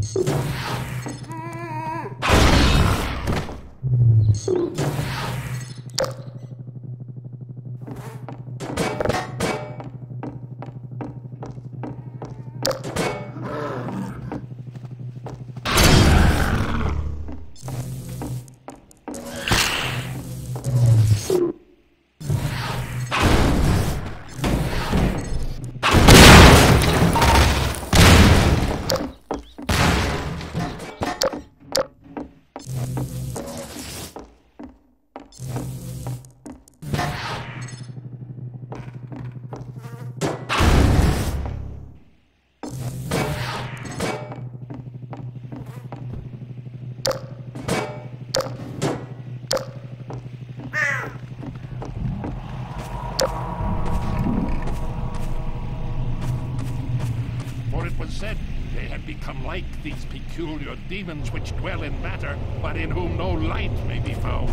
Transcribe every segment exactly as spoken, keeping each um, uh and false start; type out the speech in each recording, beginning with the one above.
Like these peculiar demons which dwell in matter, but in whom no light may be found.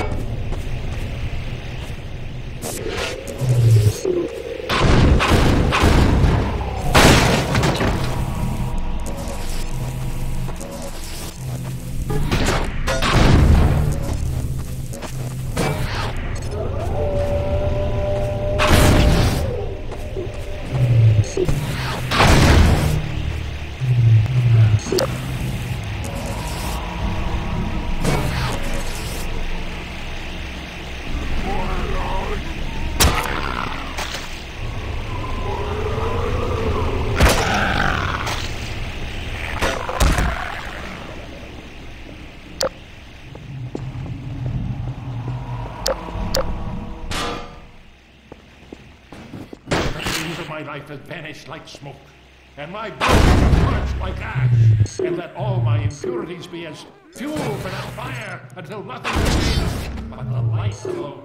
Life has vanished like smoke, and my bones are parched like ash, and let all my impurities be as fuel for that fire until nothing remains but the light alone.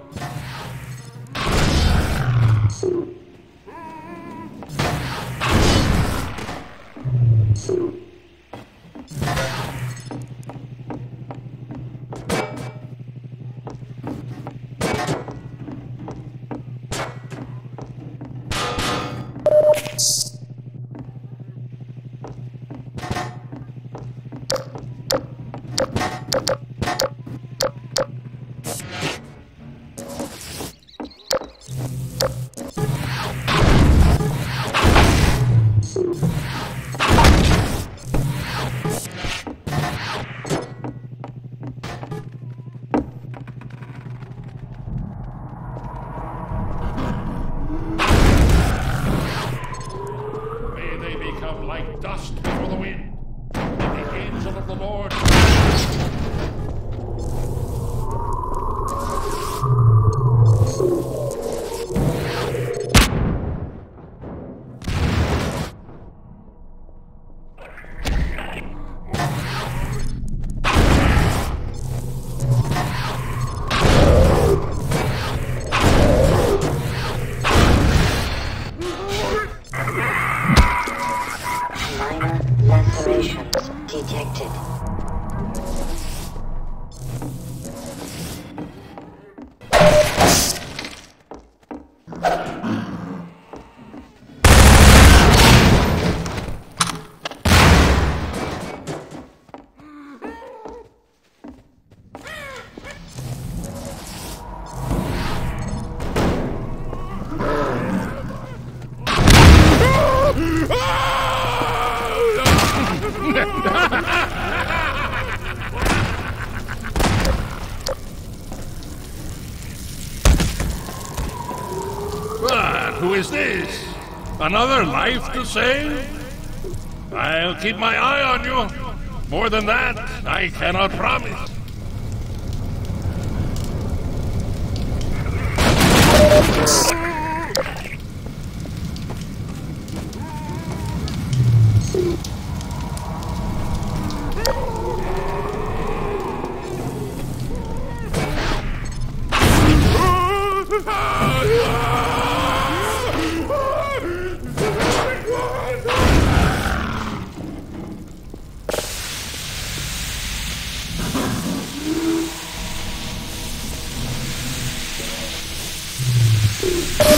Who is this? Another life to save? I'll keep my eye on you. More than that, I cannot promise. You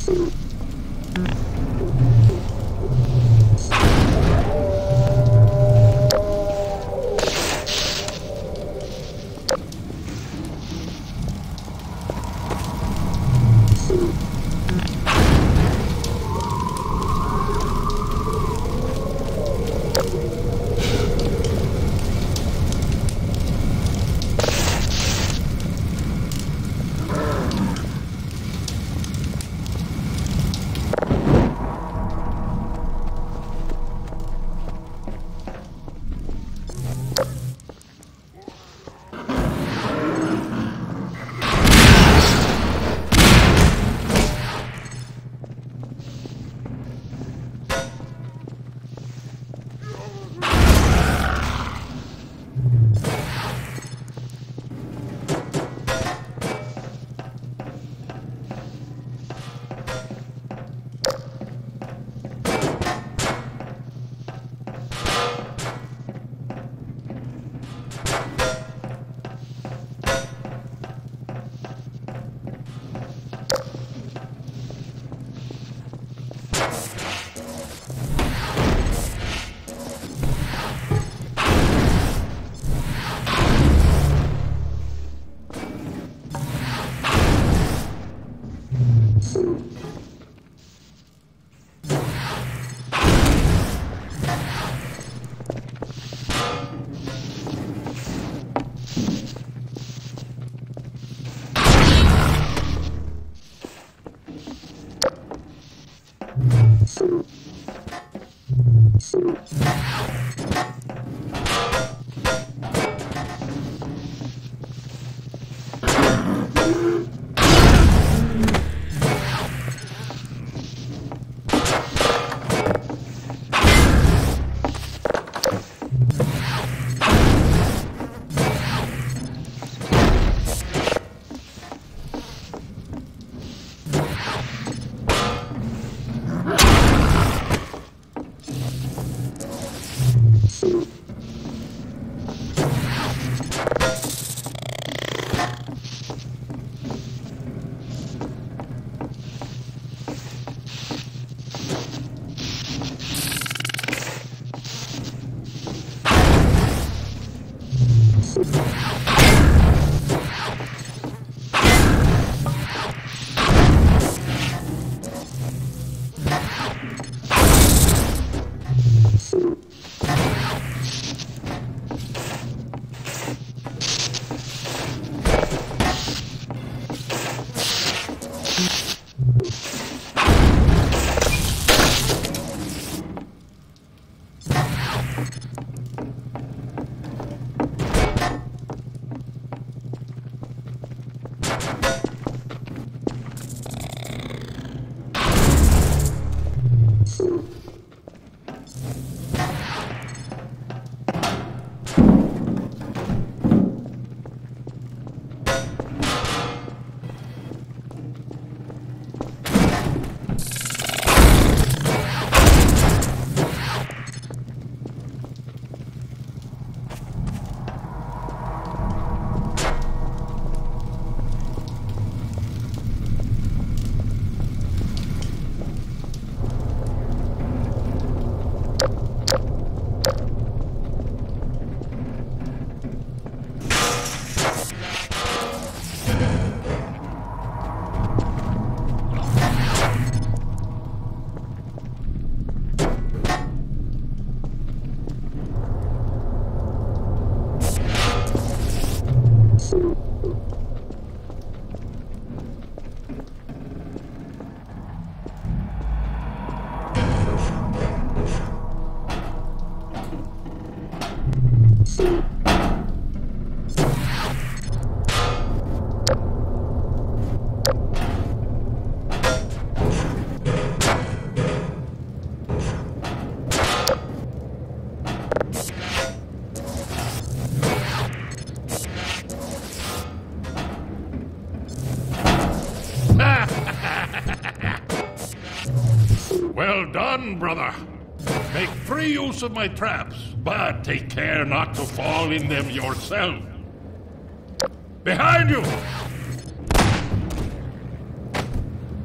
Well done, brother. Make free use of my traps, but take care not to fall in them yourself. Behind you!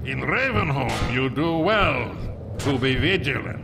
In Ravenholm, you do well to be vigilant.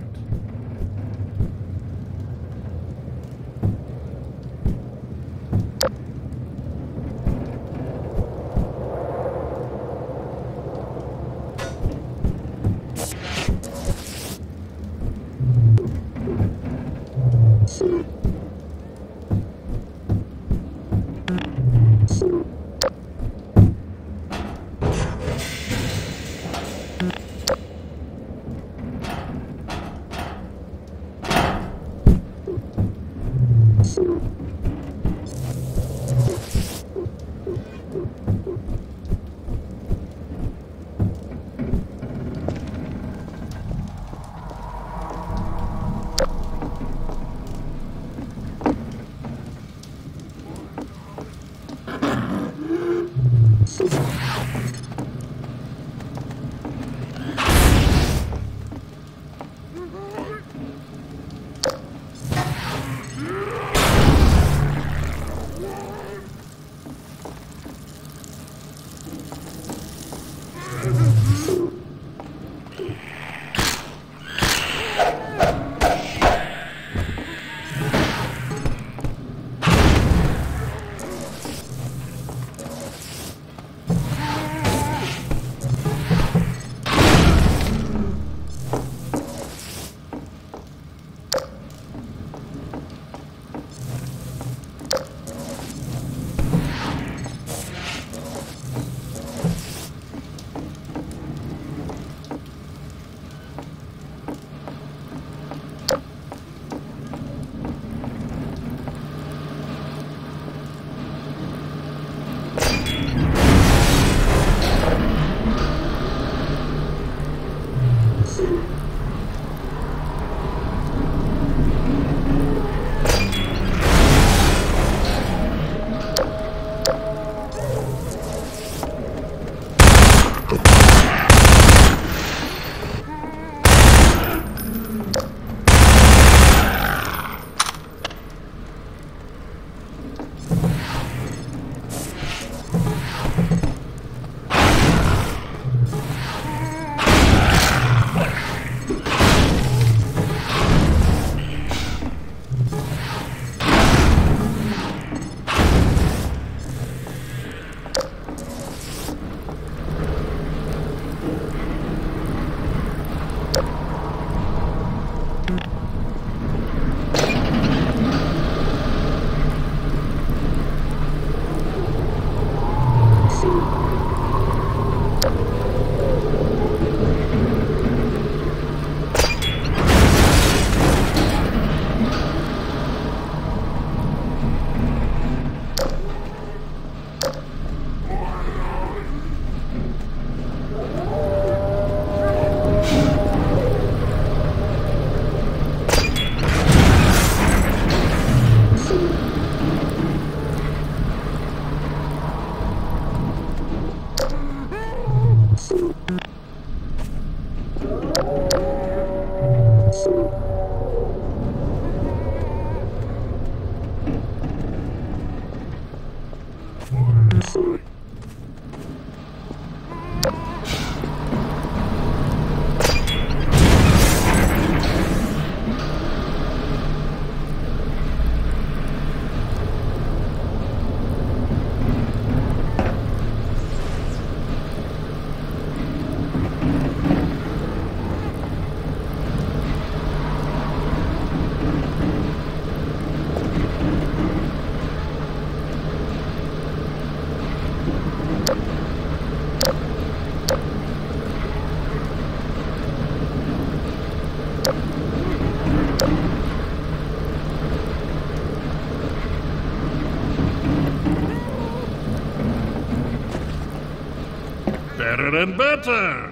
Better and better.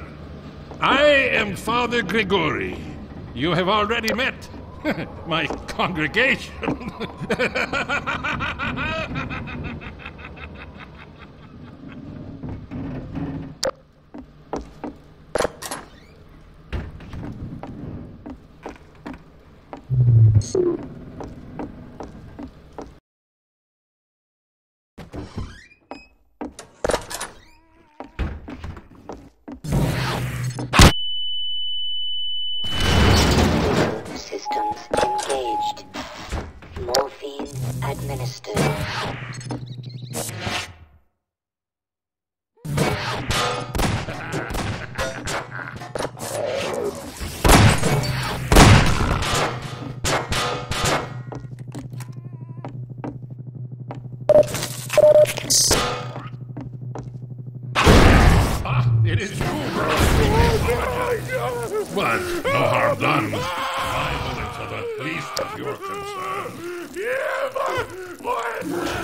I am Father Grigori. You have already met my congregation. systems engaged. Morphine administered. Ah, it is you, bro. But no harm done. My bullets are the least of your concern. Yeah, but what?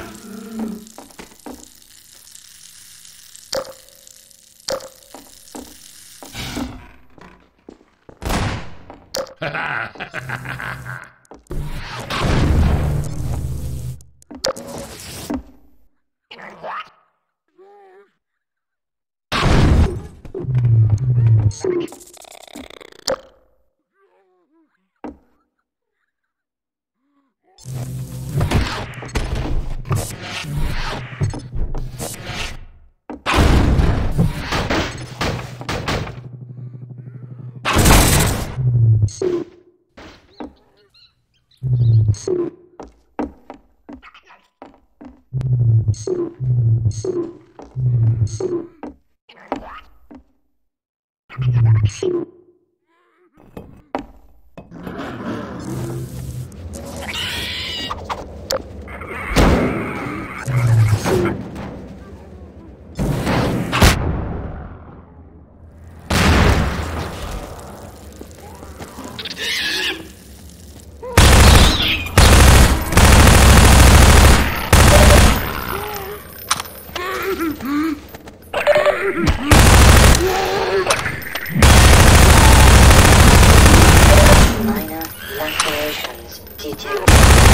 Minor lacerations detected.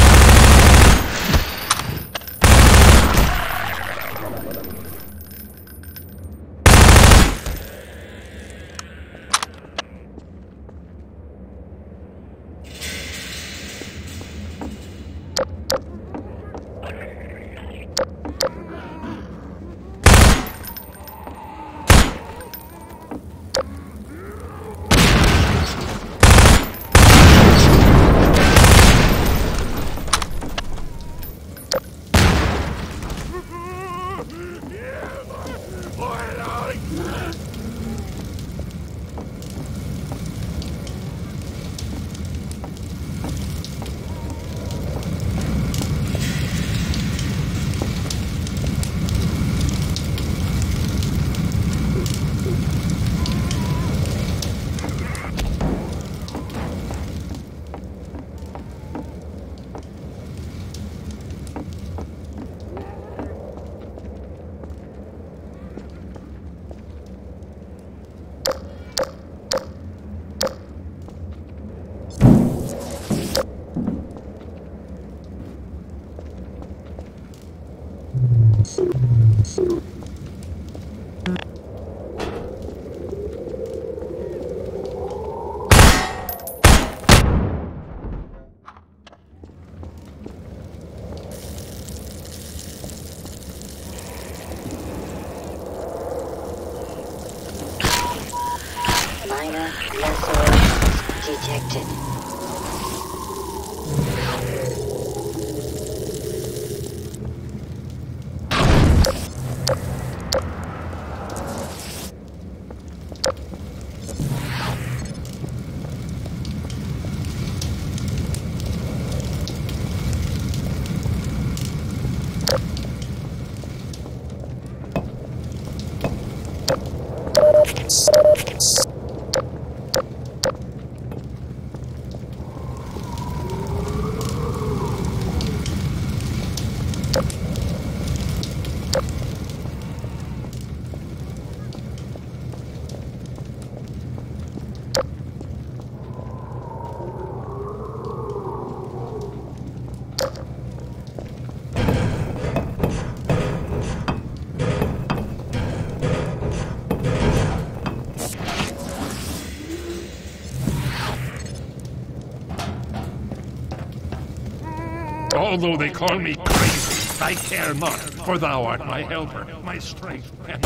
Minor lacerations detected. Although they call me crazy, I care not, for thou art my helper, my strength, and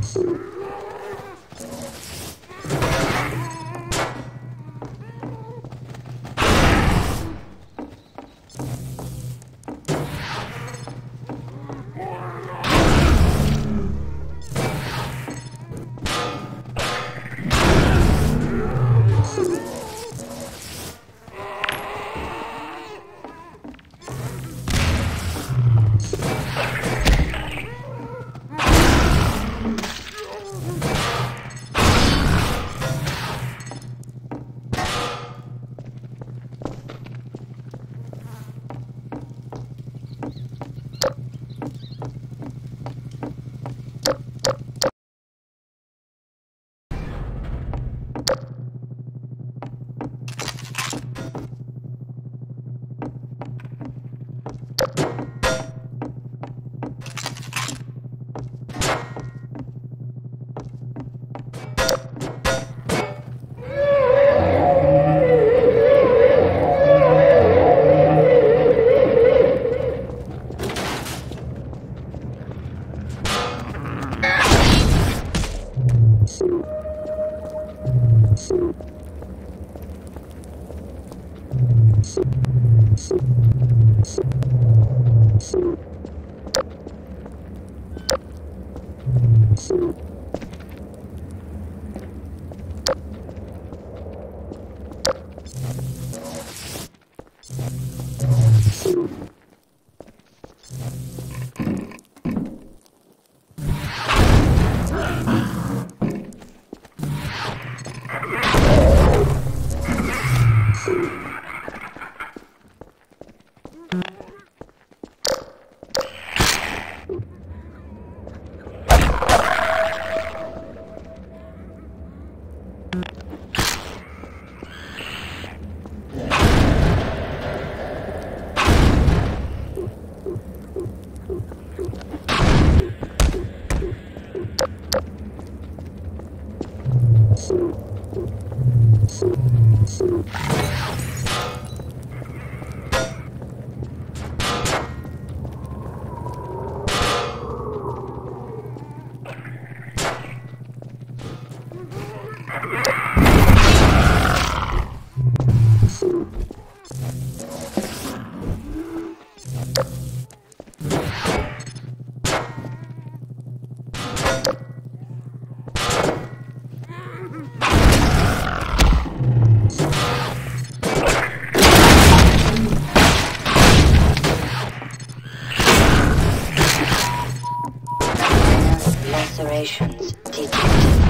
Lacerations detected.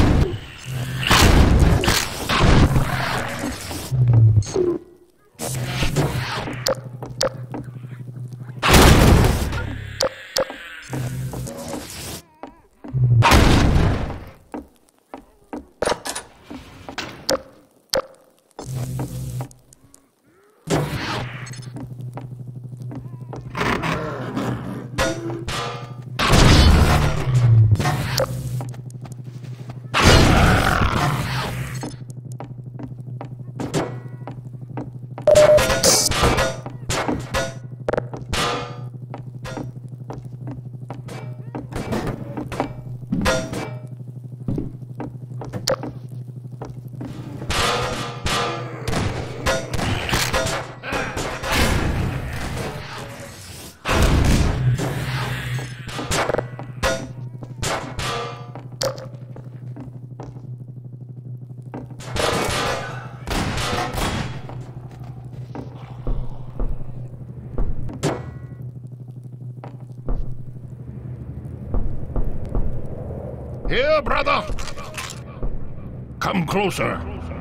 Here, brother! Come closer.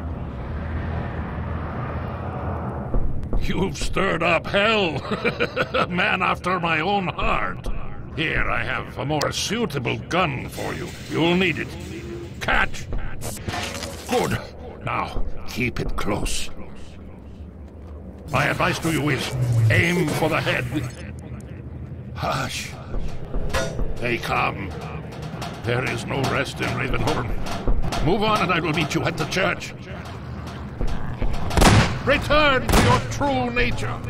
You've stirred up hell. A man after my own heart. Here, I have a more suitable gun for you. You'll need it. Catch! Good. Now, keep it close. My advice to you is, aim for the head. Hush. They come. There is no rest in Ravenholm. Move on and I will meet you at the church. Return to your true nature.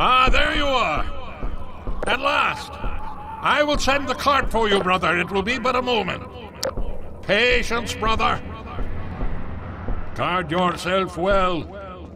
Ah, there you are. At last. I will send the cart for you, brother. It will be but a moment. Patience, brother. Guard yourself well.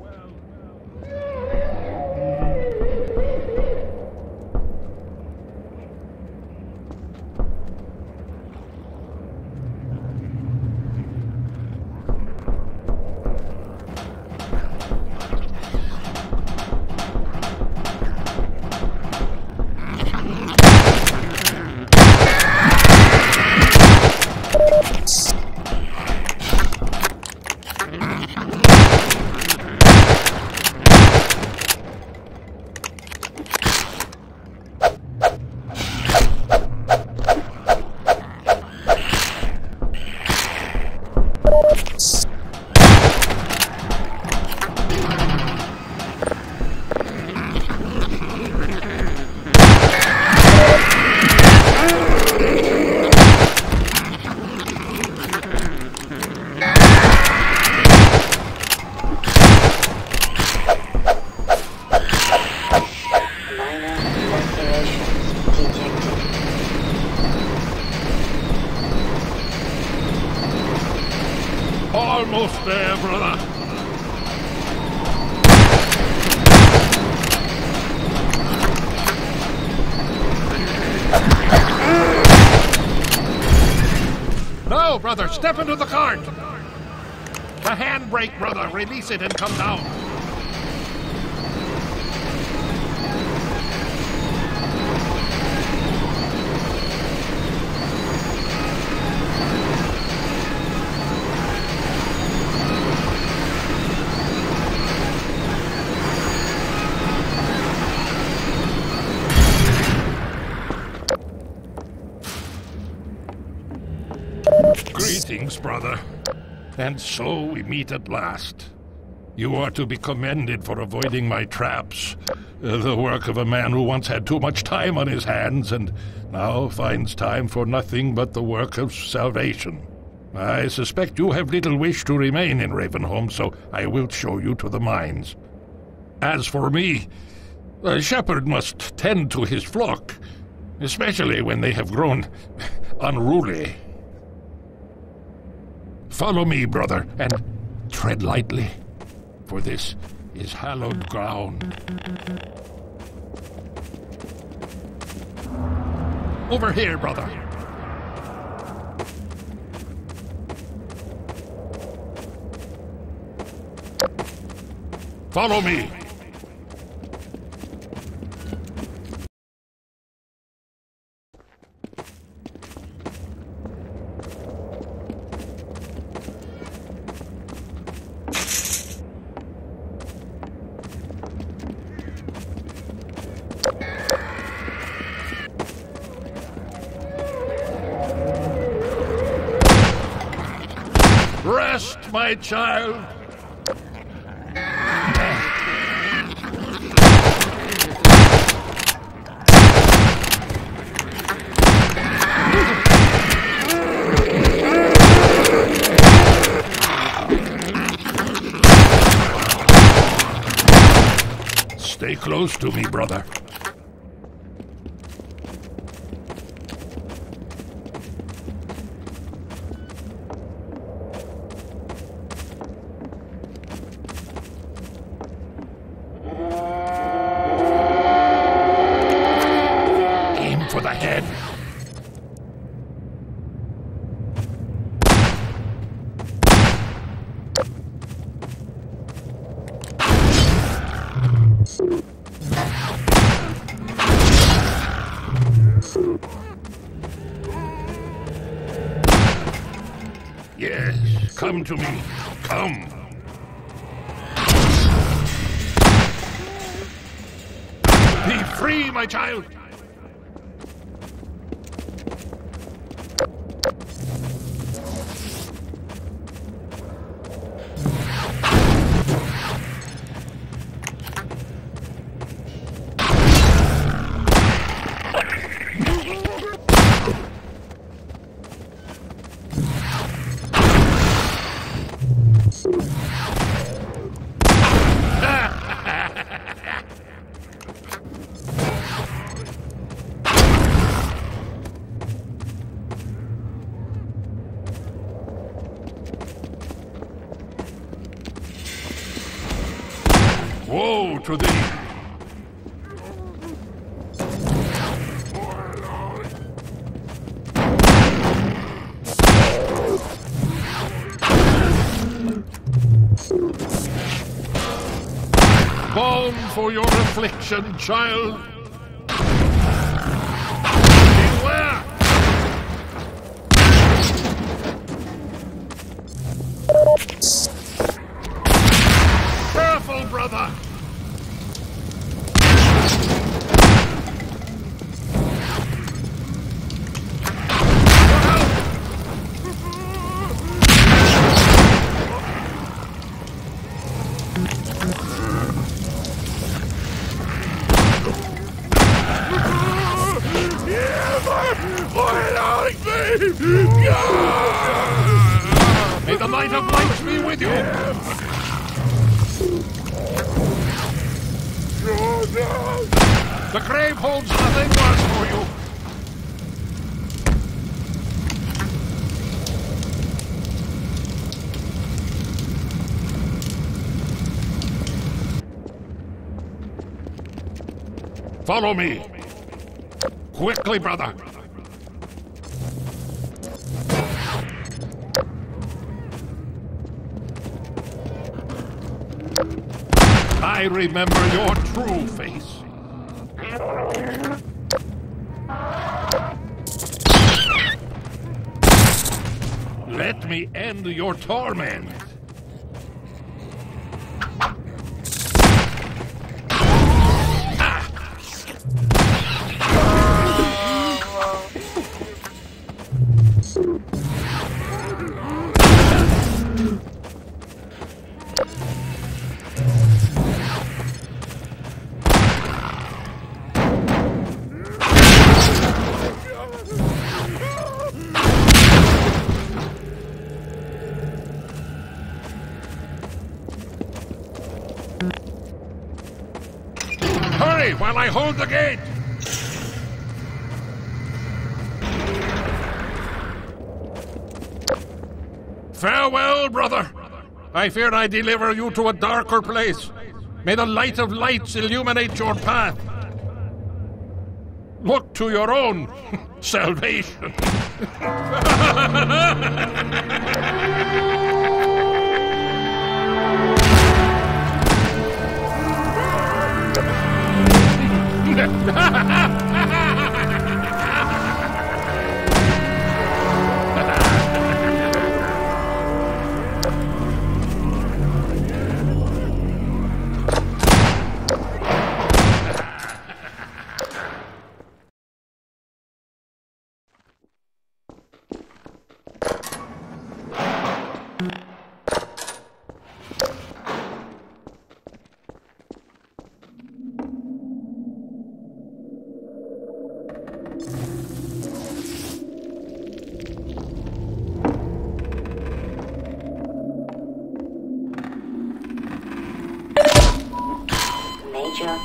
Almost there, brother. No, brother, step into the cart. The handbrake, brother. Release it and come down. Greetings, brother. And so we meet at last. You are to be commended for avoiding my traps. Uh, the work of a man who once had too much time on his hands and now finds time for nothing but the work of salvation. I suspect you have little wish to remain in Ravenholm, so I will show you to the mines. As for me, a shepherd must tend to his flock, especially when they have grown unruly. Follow me, brother, and tread lightly, for this is hallowed ground. Over here, brother. Follow me. Rest, my child. Stay close to me, brother. For the head. Yes, come to me. Come. Be free, my child. Woe to thee! Balm for your affliction, child! Beware! Careful, brother! May the light of light be with you! The grave holds nothing worse for you! Follow me! Quickly, brother! I remember your true face. Let me end your torment. Hurry while I hold the gate! Farewell, brother! I fear I deliver you to a darker place. May the light of lights illuminate your path. Look to your own salvation. Major.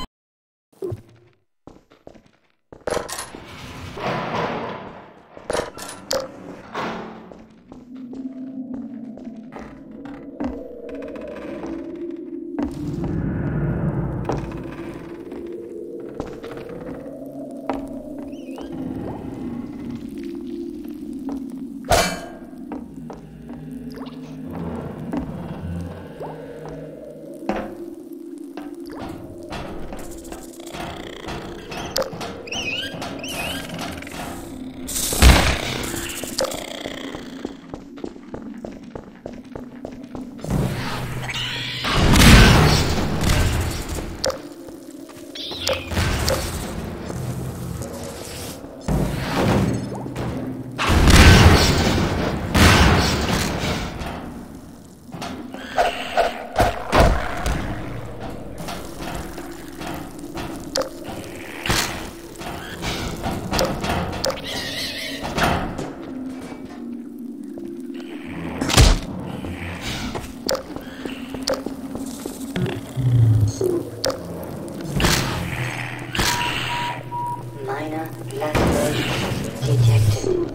Minor lacerations detected.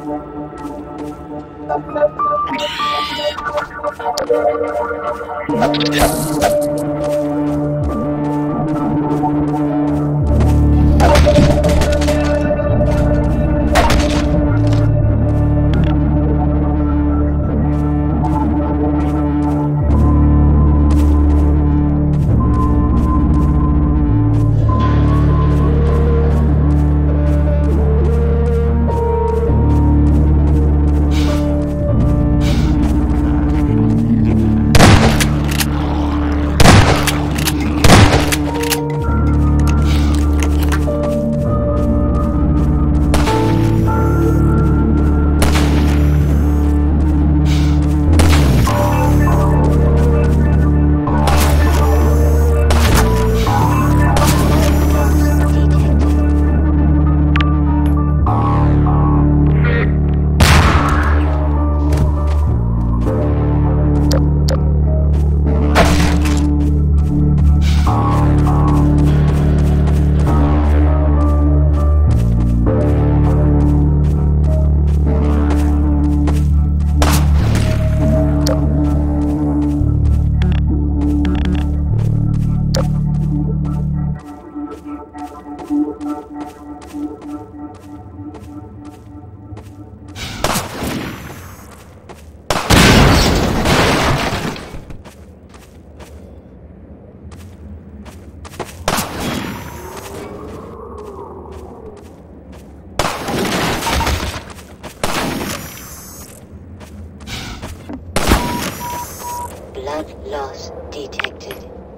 Blood loss detected.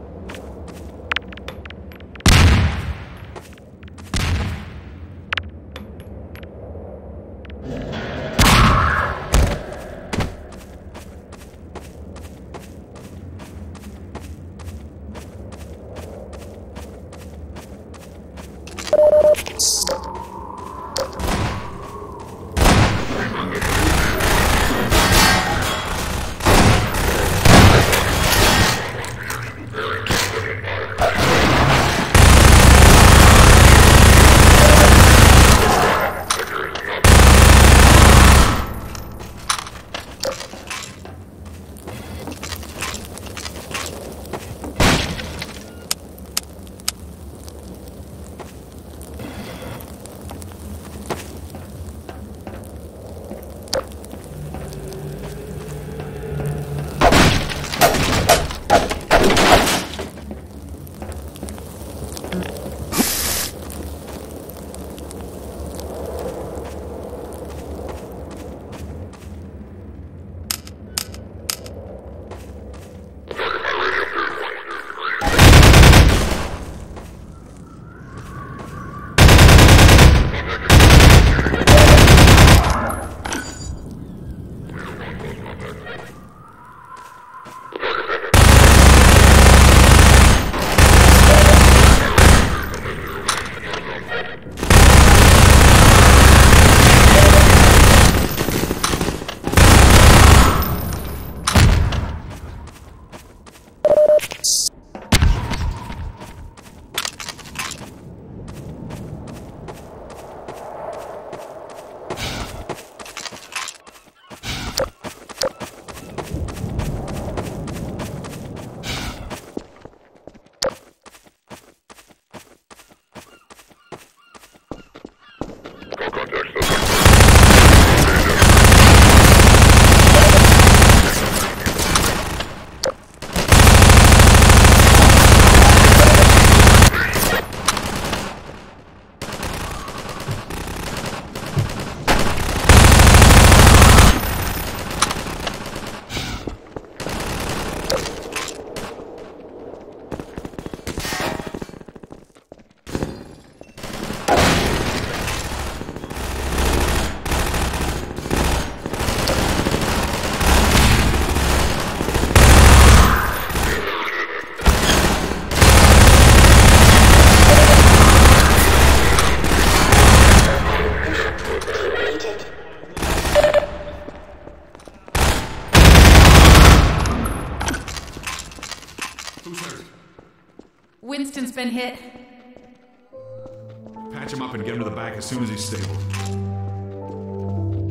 Winston's been hit. Patch him up and get him to the back as soon as he's stable.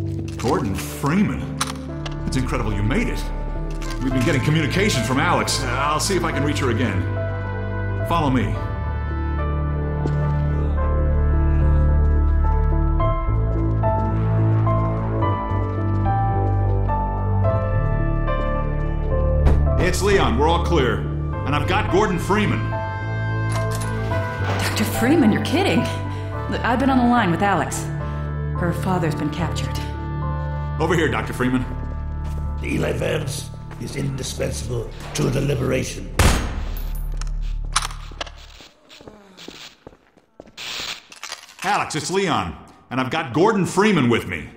Gordon Freeman. It's incredible you made it. We've been getting communication from Alex. I'll see if I can reach her again. Follow me. It's Leon. We're all clear. And I've got Gordon Freeman. Doctor Freeman, you're kidding. Look, I've been on the line with Alex. Her father's been captured. Over here, Doctor Freeman. The Eli Vance is indispensable to the liberation. Alex, it's Leon. And I've got Gordon Freeman with me.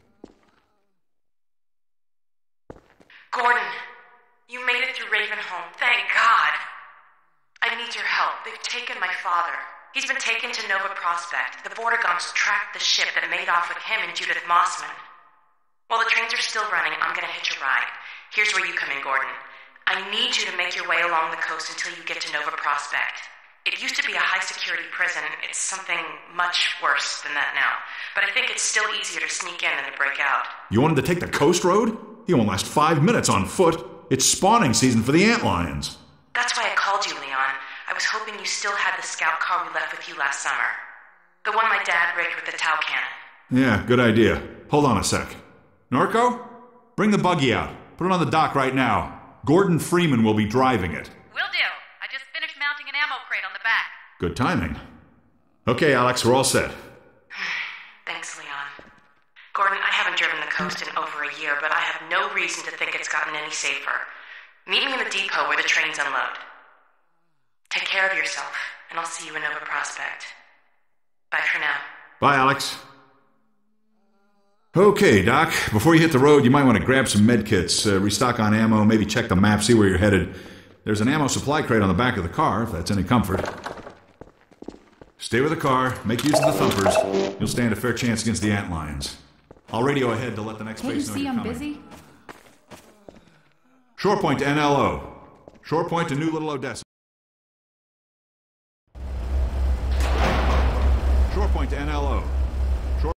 Gordon, you made it through Ravenholm. Thank God. I need your help. They've taken my father. He's been taken to Nova Prospect. The border guns tracked the ship that made off with him and Judith Mossman. While the trains are still running, I'm gonna hitch a ride. Here's where you come in, Gordon. I need you to make your way along the coast until you get to Nova Prospect. It used to be a high-security prison. It's something much worse than that now. But I think it's still easier to sneak in than to break out. You want him to take the coast road? He won't last five minutes on foot. It's spawning season for the antlions. That's why I called you, Leon. I was hoping you still had the scout car we left with you last summer. The one my dad rigged with the Tau cannon. Yeah, good idea. Hold on a sec. Norco? Bring the buggy out. Put it on the dock right now. Gordon Freeman will be driving it. Will do. I just finished mounting an ammo crate on the back. Good timing. Okay, Alex, we're all set. Thanks, Leon. Gordon, I haven't driven the coast in over a year, but I have no reason to think it's gotten any safer. Meet me in the depot where the trains unload. Take care of yourself, and I'll see you in Nova Prospect. Bye for now. Bye, Alex. Okay, Doc. Before you hit the road, you might want to grab some med kits, uh, restock on ammo, maybe check the map, see where you're headed. There's an ammo supply crate on the back of the car, if that's any comfort. Stay with the car, make use of the thumpers. You'll stand a fair chance against the antlions. I'll radio ahead to let the next Can't you base know see you're I'm coming. busy? Shorepoint to N L O. Shorepoint to New Little Odessa.